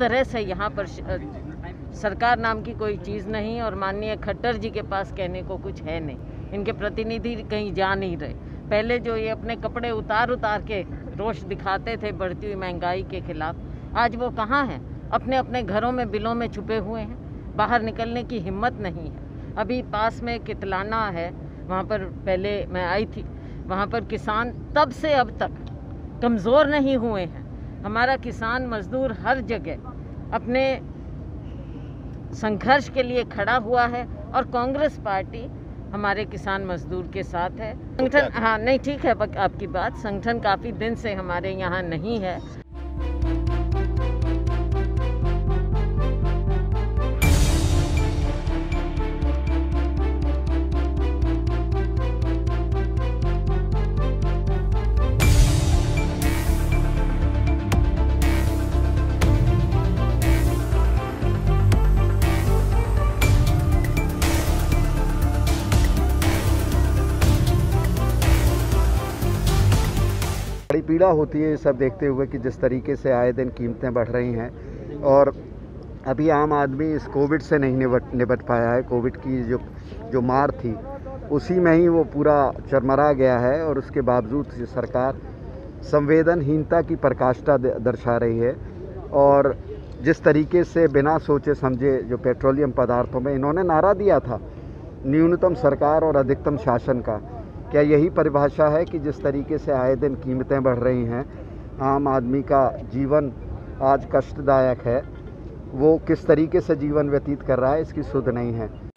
तरह से यहाँ पर सरकार नाम की कोई चीज़ नहीं और माननीय खट्टर जी के पास कहने को कुछ है नहीं। इनके प्रतिनिधि कहीं जा नहीं रहे। पहले जो ये अपने कपड़े उतार के रोष दिखाते थे बढ़ती हुई महंगाई के खिलाफ, आज वो कहाँ हैं? अपने अपने घरों में बिलों में छुपे हुए हैं। बाहर निकलने की हिम्मत नहीं है। अभी पास में कितलाना है, वहाँ पर पहले मैं आई थी, वहाँ पर किसान तब से अब तक कमज़ोर नहीं हुए हैं। हमारा किसान मजदूर हर जगह अपने संघर्ष के लिए खड़ा हुआ है और कांग्रेस पार्टी हमारे किसान मजदूर के साथ है। संगठन हाँ नहीं ठीक है आपकी बात, संगठन काफ़ी दिन से हमारे यहाँ नहीं है। बड़ी पीड़ा होती है ये सब देखते हुए कि जिस तरीके से आए दिन कीमतें बढ़ रही हैं और अभी आम आदमी इस कोविड से नहीं निपट पाया है। कोविड की जो मार थी उसी में ही वो पूरा चरमरा गया है और उसके बावजूद सरकार संवेदनहीनता की पराकाष्ठा दर्शा रही है। और जिस तरीके से बिना सोचे समझे जो पेट्रोलियम पदार्थों में इन्होंने नारा दिया था न्यूनतम सरकार और अधिकतम शासन का, क्या यही परिभाषा है कि जिस तरीके से आए दिन कीमतें बढ़ रही हैं, आम आदमी का जीवन आज कष्टदायक है, वो किस तरीके से जीवन व्यतीत कर रहा है इसकी सुध नहीं है।